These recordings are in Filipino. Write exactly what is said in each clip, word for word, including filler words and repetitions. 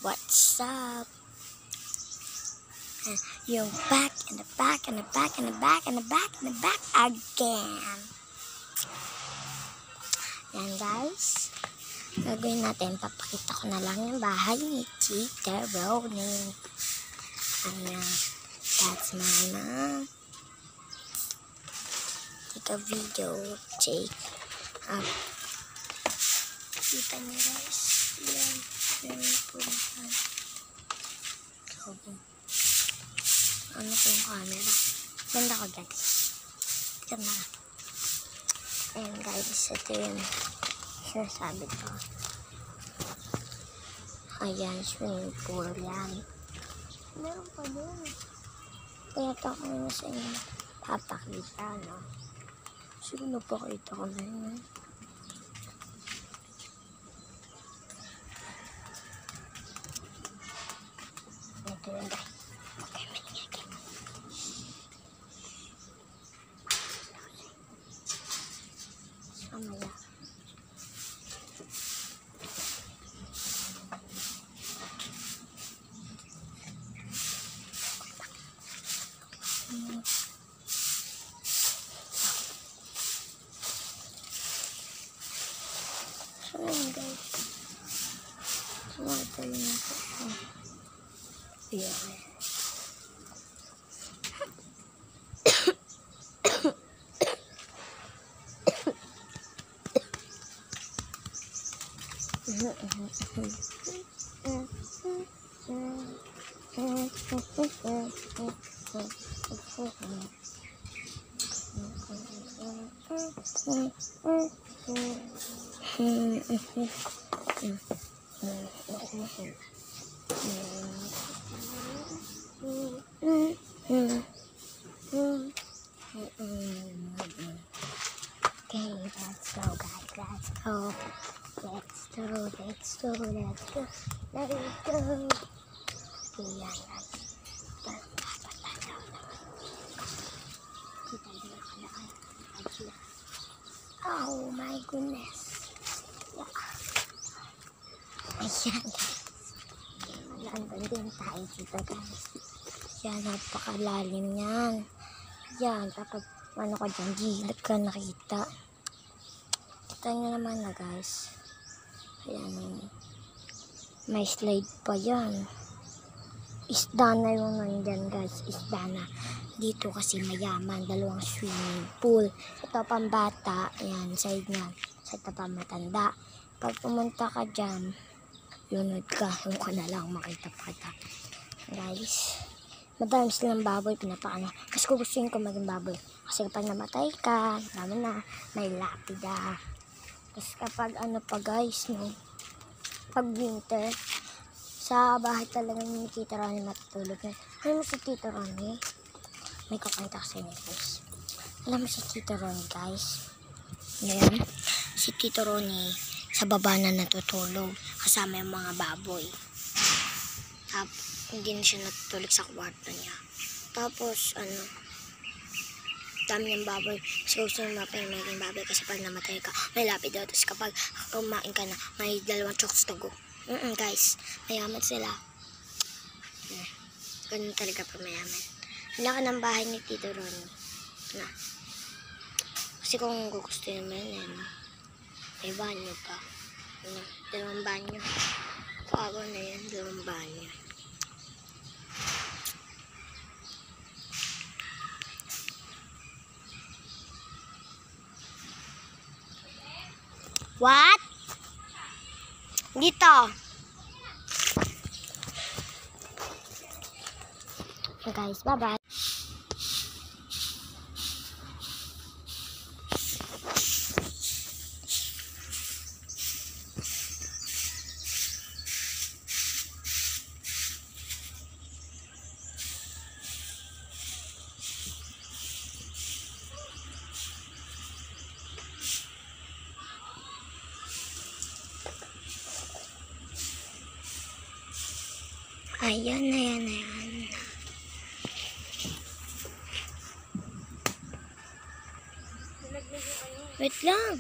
What's up? Uh, you're back and the back and the back and the back and the back and the back again. Yan guys. Gagawin natin, papakita ko na lang yung bahay ni Tita Ronnie. Ayan. That's my mom. Take a video. Take up. Kita niyo guys. Yan. Yan po yan. So, ano po yung camera? Ganda ko guys. Ganda. Ayan guys. Ito yung sinasabi ko. Ayan. Swimming pool yan. Meron pa din. Kaya ito ako na sa inyo. Papakita, no? Siguro napakita ko na yun. Ito yun, guys. Okay, maningin ka. Samaya. So, yun, guys. Ito yun ako. Yeah. Okay, let's go guys, let's go. Let's go, let's go, let's go, let's go. Okay, yan guys. Oh my goodness. Ayan guys. Nandun din tayo dito guys. Yan, napakalalim yan. Yan, kapag ano ka dyan, gilip ka nakita. Kita nyo naman na guys. Ayan, may, may slide pa yan. Isda na yung nandyan guys, isda na. Dito kasi mayaman, dalawang swimming pool. Ito pambata, ayan, side niya. Sa ito pa matanda. Pag pumunta ka dyan, lunod ka, yung ka na lang makita pa kita. Guys, madami silang baboy, pinapakano. Kasi kung gusto ko maging baboy. Kasi kapag namatay ka, naman na, may lapida. Tapos kapag ano pa guys, no, pag winter, sa bahay talaga ni Tita Ronnie matutulog. Alam mo si Tita Ronnie? May kakanta kasi niya guys. Alam mo si Tita Ronnie guys? Ngayon, si Tita Ronnie sa baba na natutulog kasama yung mga baboy. Tapos, hindi na siya natutulog sa kwarto niya. Tapos, ano, dami ng baboy. Kasi gusto nyo mapay maging baboy kasi pag namatay ka, may lapid daw. Tapos kapag kumain ka na, may dalawang chokes to go. Mm -mm, guys, mayaman sila. Yeah. Ganun talaga pa mayaman. Wala ka ng bahay ni Tito Ronnie. Na. Kasi kung gusto nyo yan, may banyo pa. Ano, dalawang banyo. Pago na yan, dalawang banyo. What? Dito. Guys, bye-bye. Ayan, ayan, ayan. Wait lang.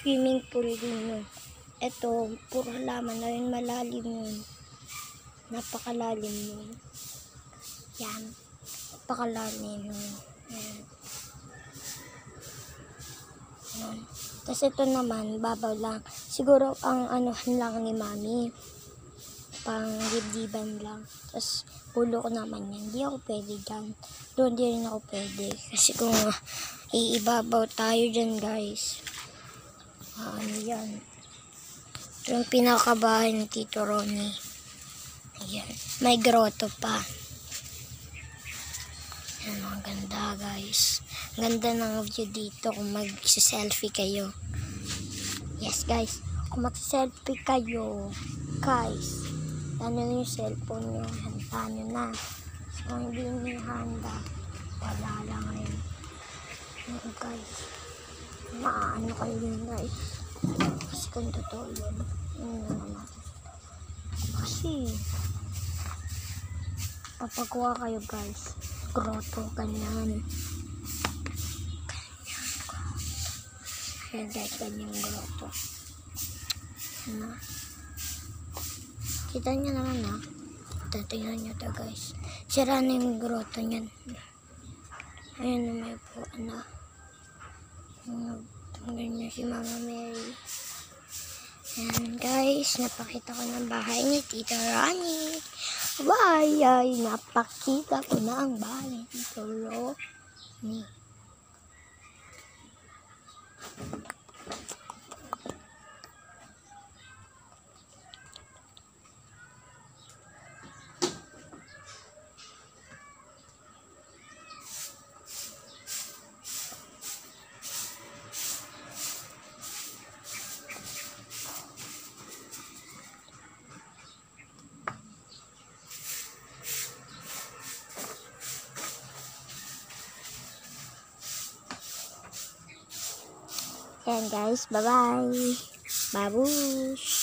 swimming pool din yun. Ito, puro halaman na yun, malalim yun. Napakalalim yun. Yan. Napakalalim yun. Yan. Yan. Tapos ito naman, babaw lang. Siguro ang anuhan lang ni mami. Pang dibdiban lang. Tapos ulo ko naman yan. Hindi ako pwede dyan. Doon di rin ako pwede. Kasi kung uh, iibabaw tayo dyan guys. Uh, ano yan. Ito yung pinakabahay ni Tito Ronnie. Ayan. May grotto pa. Ayan, ang ganda guys. Ang ganda ng view dito kung mag-selfie kayo. Yes guys. Kung mag-selfie kayo, guys, ano yung cellphone nyo, handa nyo na. So, hindi nyo handa, wala lang rin. Ayan guys. Maaano kayo yun guys. Kasi kung totoo yun, yun naman natin. Kasi, papakuha kayo guys. Grotto, ganyan. Ganyan grotto. Ayan guys, ganyan grotto. Ano? Kita nyo naman ha. Tatingnan nyo to guys. Sira na yung grotto nyan. Ayan na may po na. Tunggal nyo si Mama Mary. Ayan guys. Napakita ko ng bahay ni Tito Ronnie. Bye! Ay, napakita ko na ang bahay ni Tito Ronnie. Ayan guys, bye-bye. Babush!